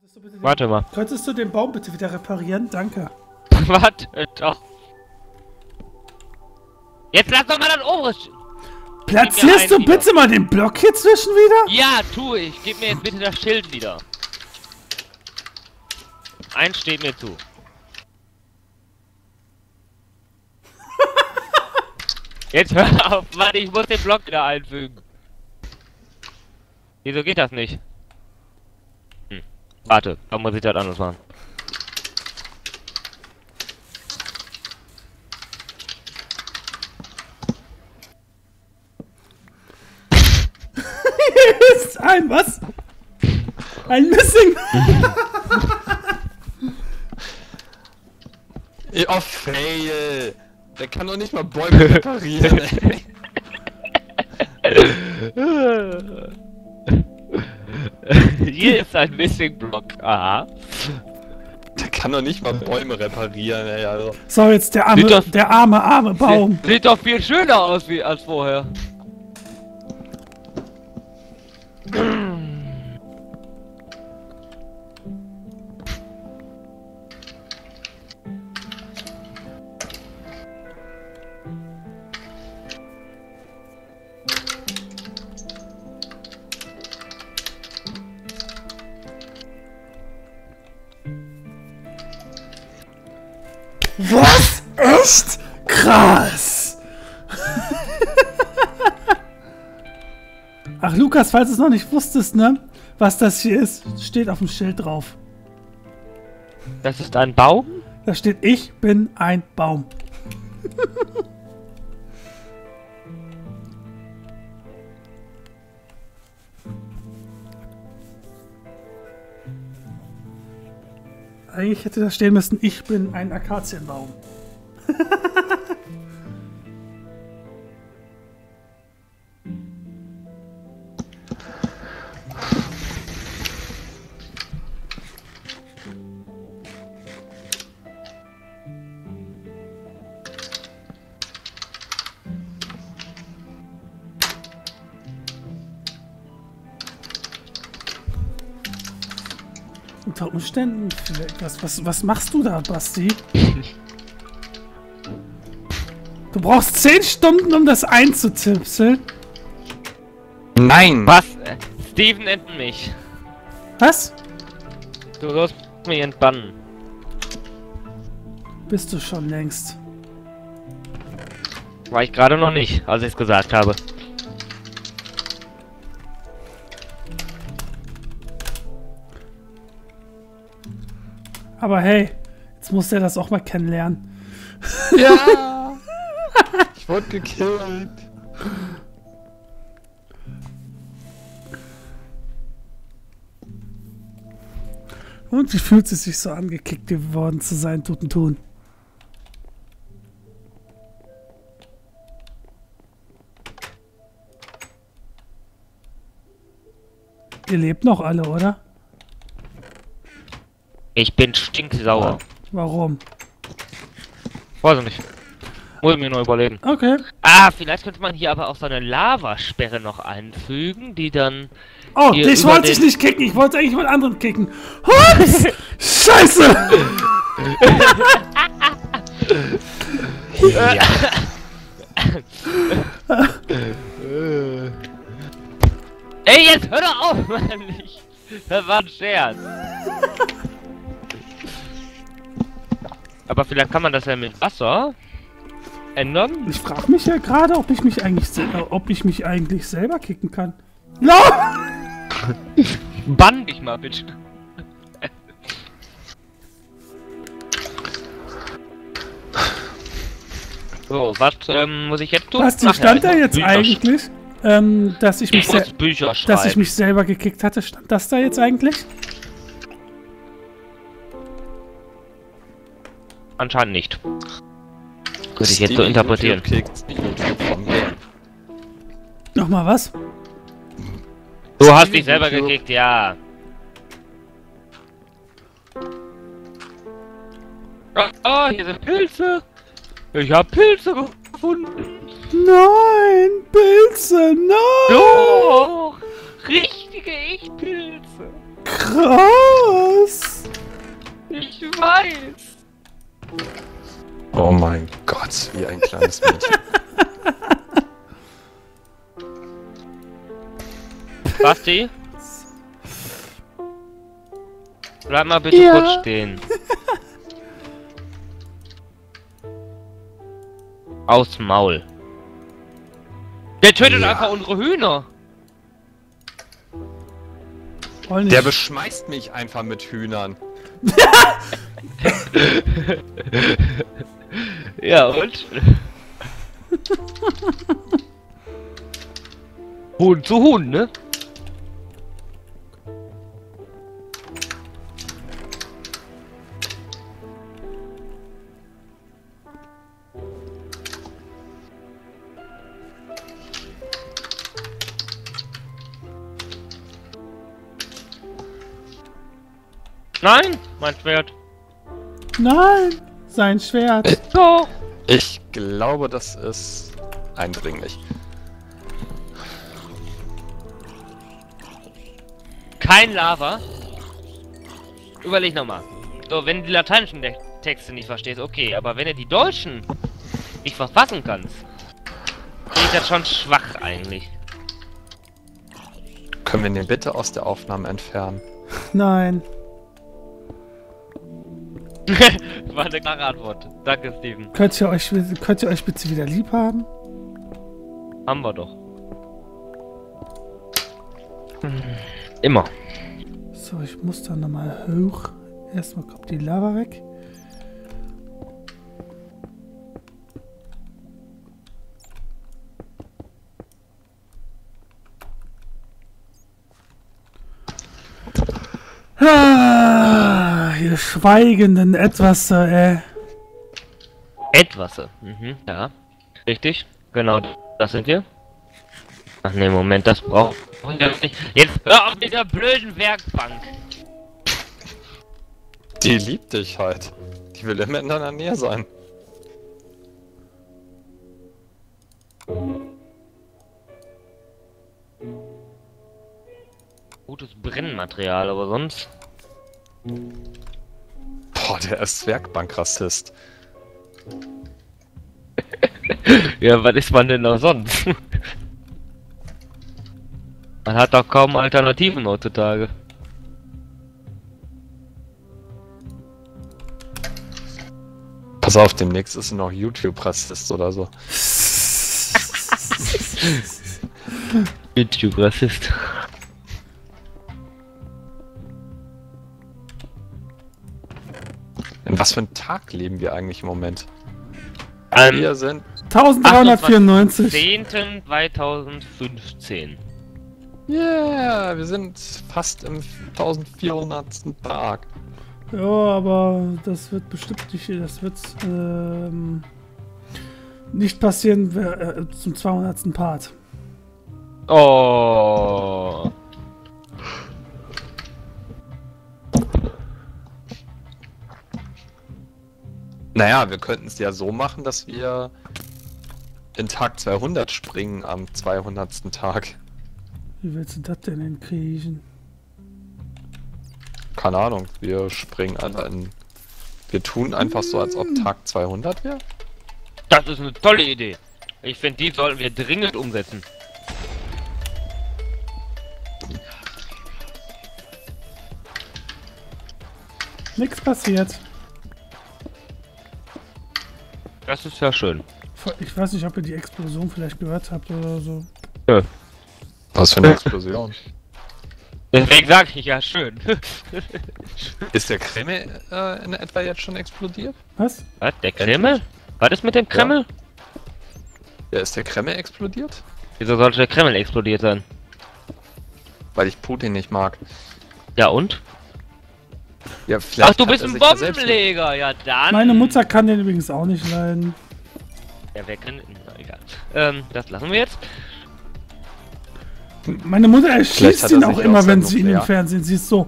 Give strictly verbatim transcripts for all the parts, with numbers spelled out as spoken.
Könntest du bitte den, Warte mal. Könntest du den Baum bitte wieder reparieren? Danke. Warte doch. Jetzt lass doch mal das obere. Platzierst du bitte mal den Block hier zwischen wieder? Ja, tu ich. Gib mir jetzt bitte das Schild wieder. Eins steht mir zu. Jetzt hör auf, Mann, ich muss den Block wieder einfügen. Wieso geht das nicht? Hm. Warte, da muss ich das anders machen. Hier ist ein was? Ein Missing. Oh, fail. Der kann doch nicht mal Bäume reparieren, ey. Hier ist ein Missing Block. Aha. Der kann doch nicht mal Bäume reparieren, ey, also. So, jetzt der arme, Sieht doch- der arme, arme Baum. Sieht, sieht doch viel schöner aus wie als vorher. Was? Echt? Krass. Ach, Lukas, falls du es noch nicht wusstest, ne? Was das hier ist, steht auf dem Schild drauf. Das ist ein Baum? Da steht, ich bin ein Baum. Eigentlich hätte da stehen müssen, ich bin ein Akazienbaum. Unter Umständen, vielleicht- was, was, was machst du da, Basti? Du brauchst zehn Stunden, um das einzutipseln. Nein! Was? Äh, Steven enten mich. Was? Du sollst mich entbannen. Bist du schon längst. War ich gerade noch nicht, als ich es gesagt habe. Aber hey, jetzt muss der das auch mal kennenlernen. Ja! Ich wurde gekillt. Und wie fühlt es sich so angekickt geworden zu sein, tut und tun? Ihr lebt noch alle, oder? Ich bin stinksauer. Warum? Weiß ich nicht. Muss ich mir nur überlegen. Okay. Ah, vielleicht könnte man hier aber auch so eine Lavasperre noch einfügen, die dann... Oh, Hier dich über wollte ich den- nicht kicken. Ich wollte eigentlich jemand anderen kicken. Hups! Scheiße! Ja. Ey, jetzt hör doch auf, Mann! Ich, das war ein Scherz. Aber vielleicht kann man das ja mit Wasser ändern. Ich frage mich ja gerade, ob ich mich eigentlich selber, ob ich mich eigentlich selber kicken kann. No! Bann dich mal, bitte. So, was ähm, muss ich jetzt tun? Was, die Ach ja, stand ich da muss jetzt Bücher eigentlich? Ähm, dass ich sch- mich Ich muss sel- Bücher dass schreiben. ich mich selber gekickt hatte, stand das da jetzt eigentlich? Anscheinend nicht. Würde ich jetzt so interpretieren. Kickt nicht nur Typ von mir. Nochmal was? Du hast Steven dich selber YouTube. gekickt, ja. Oh, hier sind Pilze. Ich hab Pilze gefunden. Nein, Pilze, nein! Doch, richtige Echtpilze. Krass! weiß! Oh mein Gott, wie ein kleines Mädchen. Basti? Bleib mal bitte Ja. kurz stehen. Aus Maul. Der tötet Ja. einfach unsere Hühner. Voll Der nicht. beschmeißt mich einfach mit Hühnern. Ja, und? Huhn zu Huhn, ne? Nein, mein Schwert. Nein! Sein Schwert. So. Ich glaube, das ist eindringlich. Kein Lava. Überleg nochmal. So, wenn du die lateinischen De Texte nicht verstehst, okay, aber wenn du die deutschen nicht verfassen kannst, finde ich das schon schwach eigentlich. Können wir den bitte aus der Aufnahme entfernen? Nein. War eine klare Antwort. Danke, Steven. Könnt ihr euch, könnt ihr euch bitte wieder lieb haben? Haben wir doch. Immer. So, ich muss dann nochmal hoch. Erstmal kommt die Lava weg. Ah, ihr schweigenden Etwas, äh. Etwas. Mhm, ja. Richtig. Genau, das sind wir. Ach ne, Moment, das braucht ich ja nicht. Jetzt hör auf mit der blöden Werkbank. Die liebt dich halt. Die will immer in deiner Nähe sein. Gutes Brennmaterial, aber sonst. Boah, der ist Werkbankrassist. Ja, was ist man denn noch sonst? Man hat doch kaum Alternativen heutzutage. Pass auf, demnächst ist er noch YouTube-Rassist oder so. YouTube-Rassist. In was für einem Tag leben wir eigentlich im Moment? Ähm, Wir sind... dreizehnhundertvierundneunzig. zehnten zweitausendfünfzehn. Yeah, wir sind fast im eintausendvierhundertsten Tag. Ja, aber das wird bestimmt nicht, das wird ähm, nicht passieren äh, zum zweihundertsten Part. Oh. Naja, wir könnten es ja so machen, dass wir in Tag zweihundert springen am zweihundertsten Tag. Wie willst du das denn hinkriegen? Keine Ahnung, wir springen einfach in... Wir tun einfach so, als ob Tag zweihundert wäre. Das ist eine tolle Idee. Ich finde, die sollten wir dringend umsetzen. Nichts passiert. Das ist ja schön. Ich weiß nicht, ob ihr die Explosion vielleicht gehört habt oder so. Ja. Was für eine Explosion. Deswegen sage ich ja schön. Ist der Kreml äh, in etwa jetzt schon explodiert? Was? Was? Der Kreml? Was ist mit dem Kreml? Ja, ist der Kreml explodiert? Wieso sollte der Kreml explodiert sein? Weil ich Putin nicht mag. Ja und? Ja, vielleicht Ach, du hat bist er ein sich ja selbst Bombenleger! Ja dann! Meine Mutter kann den übrigens auch nicht leiden. Ja, wer kann... Na, egal. Ähm, das lassen wir jetzt. Meine Mutter Vielleicht erschießt hat er ihn auch sich immer, aus wenn seinem sie ihn im Nuklear- Fernsehen sieht. So.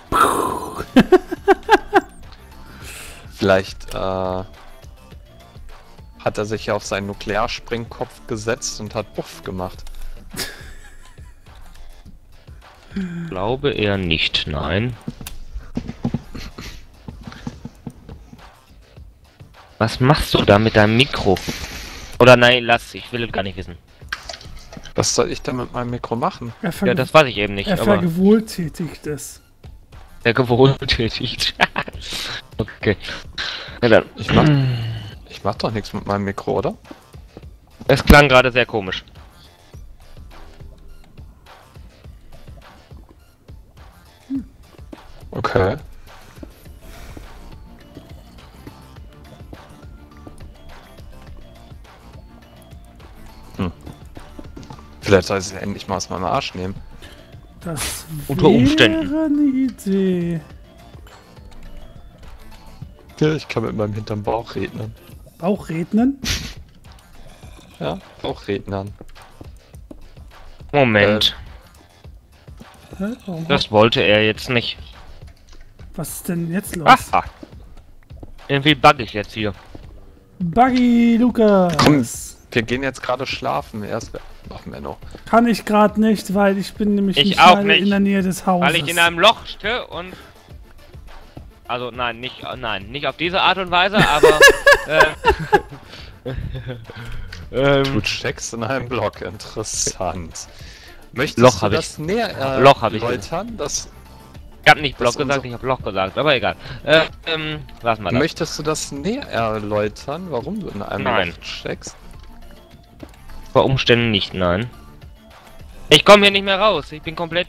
Vielleicht äh, hat er sich ja auf seinen Nuklearspringkopf gesetzt und hat Buff gemacht. Glaube eher nicht, nein. Was machst du da mit deinem Mikro? Oder nein, lass, ich will es gar nicht wissen. Was soll ich denn mit meinem Mikro machen? Er, Ja, das weiß ich eben nicht, er aber... vergewohltätigt es. Der gewohltätigt. Okay. Ja, dann. Ich mach, ich mach doch nichts mit meinem Mikro, oder? Es klang gerade sehr komisch. Okay. Hm. Vielleicht soll ich es endlich mal aus meinem Arsch nehmen. Das Unter Umständen. wäre eine Idee. Ja, ich kann mit meinem hinterm Bauch rednen. Bauchrednen? Ja, Bauchrednern. Moment. Hä? Oh, Das wollte er jetzt nicht. was ist denn jetzt los? Aha. Irgendwie bug ich jetzt hier. Buggy Lukas! Komm. Wir gehen jetzt gerade schlafen. Erst machen wir noch. Kann ich gerade nicht, weil ich bin nämlich Ich nicht auch mal nicht. in der Nähe des Hauses. Weil ich in einem Loch stehe und... Also nein, nicht nein, nicht auf diese Art und Weise, aber... äh, Du ähm, checkst in einem Block. Interessant. Möchtest Loch du hab ich. das näher äh, Loch hab ich. erläutern? Das, ich hab nicht Block Das gesagt, unser- ich hab Loch gesagt, aber egal. Äh, ähm, lassen wir das. möchtest du das näher erläutern, warum du in einem Nein. Loch checkst? Bei Umständen nicht, nein. Ich komme hier nicht mehr raus, ich bin komplett...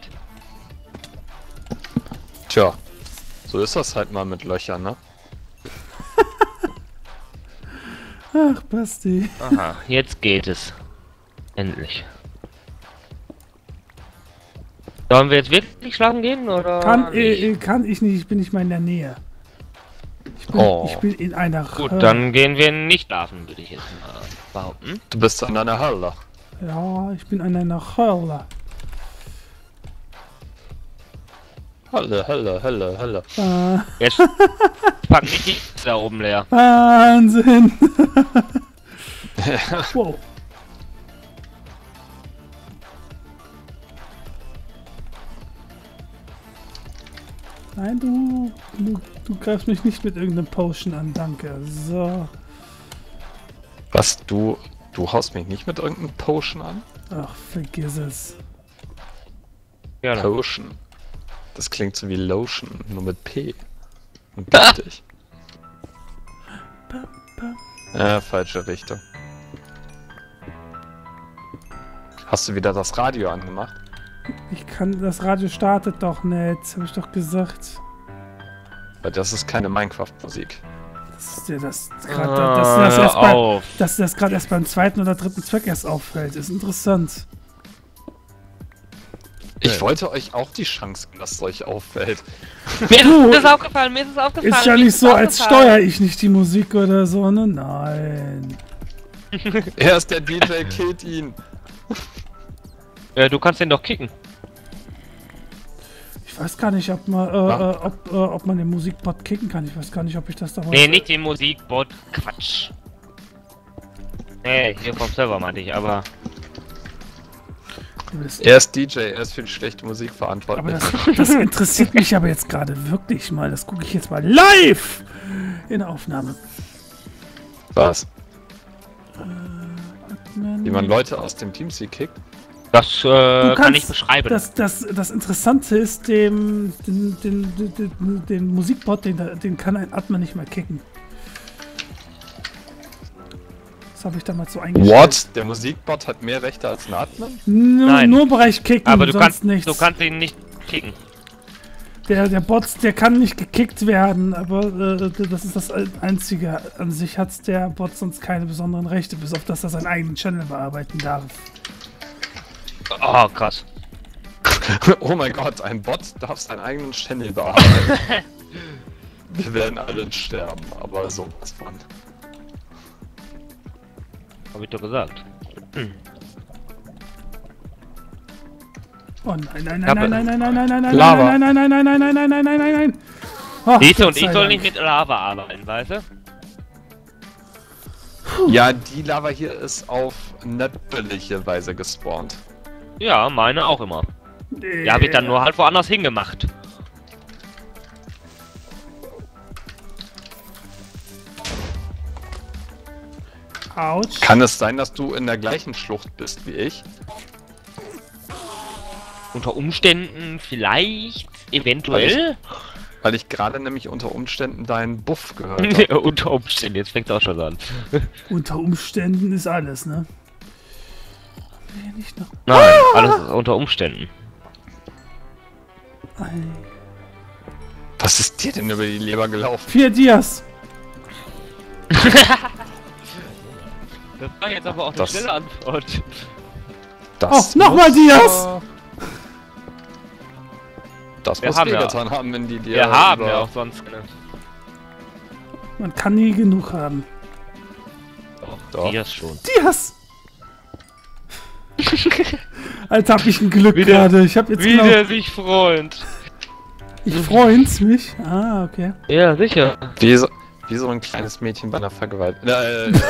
Tja, so ist das halt mal mit Löchern, ne? Ach, Basti. Aha, jetzt geht es. Endlich. Sollen wir jetzt wirklich schlafen gehen, oder? Kann, nicht? äh, kann ich nicht, ich bin nicht mal in der Nähe. Ich bin, Oh. ich bin in einer... Gut, Hölle. dann gehen wir nicht schlafen, würde ich jetzt mal behaupten. Du bist an deiner Hölle. Ja, ich bin in einer Hölle. Hölle, Hölle, Hölle, Hölle. Äh, Jetzt pack nicht die da oben leer. Wahnsinn! Wow. Nein, du, du, du greifst mich nicht mit irgendeinem Potion an, danke. So. Was, du, du haust mich nicht mit irgendeinem Potion an? Ach, vergiss es. Ja, dann. Potion. Das klingt so wie Lotion, nur mit P. Und giftig. Ba, ba. Ja, falsche Richtung. Hast du wieder das Radio angemacht? Ich kann, das Radio startet doch nicht, hab ich doch gesagt. Weil das ist keine Minecraft-Musik. Das ist dir das gerade, dass dir das Ah, erst bei, auf. dass dir das gerade erst beim zweiten oder dritten Zweck erst auffällt, ist interessant. Ich Ja. wollte euch auch die Chance geben, dass es euch auffällt. Mir ist es aufgefallen, mir ist es aufgefallen. Ist ja mir nicht so, es als aufgefallen. steuere ich nicht die Musik oder so, ne? Nein. Er ist der D J, killt ihn. Äh, du kannst den doch kicken. Ich weiß gar nicht, ob man, äh, Ah. äh, ob, äh, ob man den Musikbot kicken kann. Ich weiß gar nicht, ob ich das da Nee, nicht den Musikbot. Quatsch. Nee, hier vom Server meinte ich, aber... Das, Er ist D J, er ist für die schlechte Musik aber verantwortlich. das, das interessiert mich aber jetzt gerade wirklich mal. Das gucke ich jetzt mal live in der Aufnahme. Was? Man- Wie man Leute aus dem Teamspeak kickt? Das äh, Du kann ich kannst- beschreiben. Das, das, das Interessante ist, dem, den, den, den, den, den Musikbot, den, den kann ein Admin nicht mehr kicken. Das habe ich damals so eingestellt. What? Der Musikbot hat mehr Rechte als ein Admin? Nur, Nein. nur im Bereich kicken, aber du sonst kannst, nichts. du kannst ihn nicht kicken. Der, der Bot, der kann nicht gekickt werden, aber äh, das ist das Einzige. An sich hat der Bot sonst keine besonderen Rechte, bis auf dass er seinen eigenen Channel bearbeiten darf. Oh, krass. Oh mein Gott, ein Bot darf seinen eigenen Channel bearbeiten. Wir werden alle sterben, aber sowas von. Hab ich doch gesagt. Oh nein, nein, Ja, nein, nein, nein, nein, nein, nein, nein, Lava. nein, nein, nein, nein, nein, nein, nein, nein, nein, nein, nein. Oh, Siehste, und Gott sei ich soll Dank. nicht mit Lava arbeiten, weißt du? Ja, die Lava hier ist auf natürliche Weise gespawnt. Ja, meine auch immer. Die habe ich dann nur halt woanders hingemacht. Autsch. Kann es sein, dass du in der gleichen Schlucht bist wie ich? Unter Umständen vielleicht, eventuell. Weil ich gerade nämlich unter Umständen deinen Buff gehört habe. Unter Umständen, jetzt fängt es auch schon an. Unter Umständen ist alles, ne? Haben wir hier nicht noch... Nein, alles ist unter Umständen. Ein... Was ist dir denn über die Leber gelaufen? Vier Dias. Das war jetzt aber auch eine Das- schnelle Antwort. Das Oh, nochmal muss, Dias! äh, Das Wir muss haben ja- wehgetan haben, wenn die dir Wir haben über- ja auch sonst keine. Man kann nie genug haben. Doch. Hier schon. Dias! Alter, hab ich ein Glück Wieder- gerade. Ich hab jetzt Wie genau... der sich freut. Ich freund's mich. Ah, okay. Ja, sicher. Wie so, wie so ein kleines Mädchen bei einer Vergewaltigung. Äh, äh,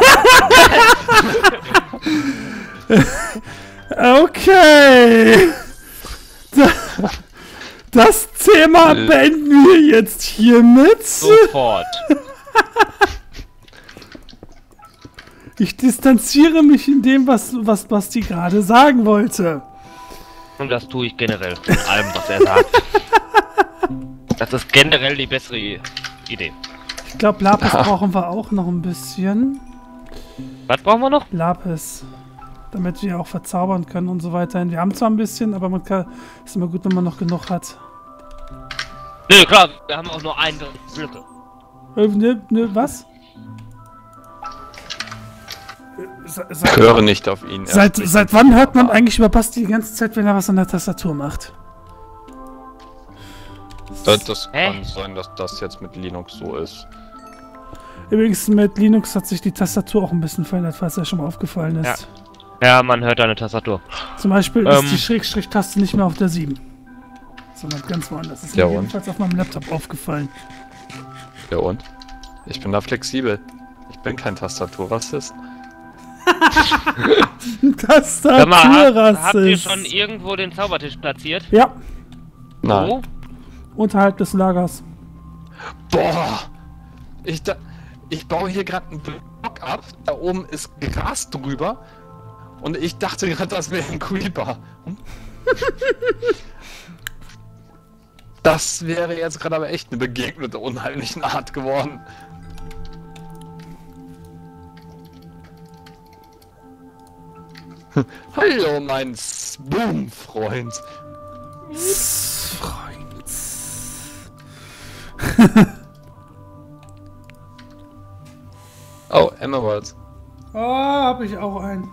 Okay. Da, das Thema Äh. beenden wir jetzt hiermit. Sofort. Ich distanziere mich in dem, was, was Basti gerade sagen wollte. Und das tue ich generell von allem, was er sagt. Das ist generell die bessere I- Idee. Ich glaube, Lapis brauchen wir auch noch ein bisschen. Was brauchen wir noch? Lapis. Damit wir auch verzaubern können und so weiter. Wir haben zwar ein bisschen, aber man kann, ist immer gut, wenn man noch genug hat. Nö, klar, wir haben auch nur eine Blöcke. Äh, ne, ne, was? Äh, se- Seit, höre nicht auf ihn. er seit, spricht seit wann hört man eigentlich über Basti die ganze Zeit, wenn er was an der Tastatur macht? Das, das Hä? kann sein, dass das jetzt mit Linux so ist. Übrigens, mit Linux hat sich die Tastatur auch ein bisschen verändert, falls er schon mal aufgefallen ist. Ja, man hört deine Tastatur. Zum Beispiel Ähm. ist die Schrägstrich-Taste nicht mehr auf der sieben. Sondern ganz woanders. Das ist Ja, mir und? jedenfalls auf meinem Laptop aufgefallen. Ja und? Ich bin da flexibel. Ich bin kein Tastaturrassist. Sag mal, habt, habt ihr Tastaturrassist. schon irgendwo den Zaubertisch platziert? Ja, Nein. Wo? unterhalb des Lagers. Boah! Ich, da, ich baue hier gerade einen Block ab. Da oben ist Gras drüber. Und ich dachte gerade, das wäre ein Creeper. Hm? Das wäre jetzt gerade aber echt eine Begegnung der unheimlichen Art geworden. Hallo, mein Spoon-Freund. Freund. Oh, Emerald. Oh, hab ich auch einen.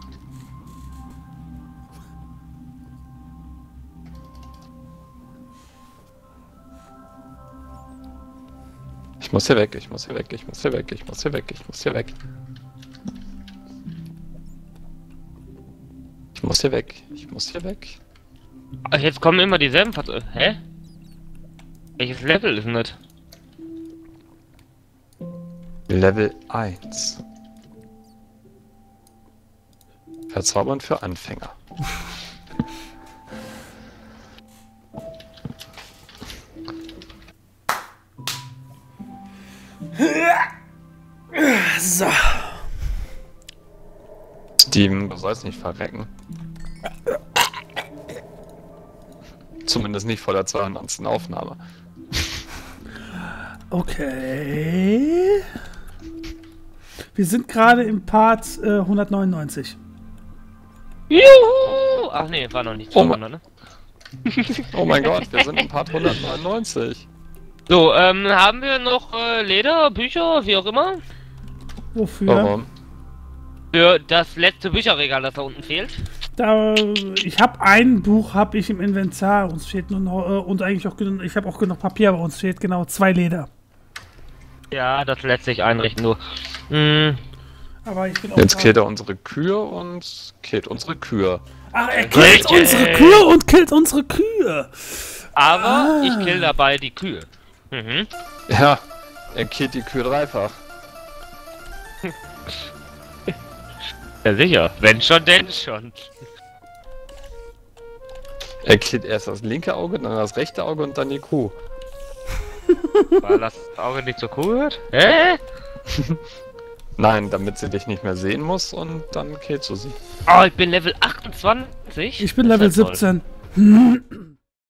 Ich muss hier weg, ich muss hier weg, ich muss hier weg, ich muss hier weg, ich muss hier weg. Ich muss hier weg, ich muss hier weg. Ach, jetzt kommen immer dieselben Pat Hä? Welches Level ist denn das? Level eins. Verzaubern für Anfänger. So. Steven, du sollst nicht verrecken. Zumindest nicht vor der zweihundertsten Aufnahme. Okay. Wir sind gerade im Part äh, hundertneunundneunzig. Juhu! Ach nee, war noch nicht Oh zweihundert, ne? Oh mein Gott, wir sind im Part hundertneunundneunzig. So, ähm, haben wir noch äh, Leder, Bücher, wie auch immer? Wofür? Warum? Für das letzte Bücherregal, das da unten fehlt. Da, ich habe ein Buch habe ich im Inventar. Uns fehlt nur noch, äh, und eigentlich auch genug, ich habe auch genug Papier, aber uns fehlt genau zwei Leder. Ja, das lässt sich einrichten, nur. Hm, Aber ich bin auch Jetzt gerade- killt er unsere Kühe und killt unsere Kühe. Ach, er killt Richtig. unsere Kühe und killt unsere Kühe. aber Ah. ich kill dabei die Kühe. Mhm. Ja, er killt die Kühe dreifach. Ja, sicher. Wenn schon, denn schon. Er killt erst das linke Auge, dann das rechte Auge und dann die Kuh. Weil das Auge nicht zur Kuh hört? Hä? Nein, damit sie dich nicht mehr sehen muss und dann killst du sie. Oh, ich bin Level achtundzwanzig. Ich bin Das Level ist ja toll. siebzehn.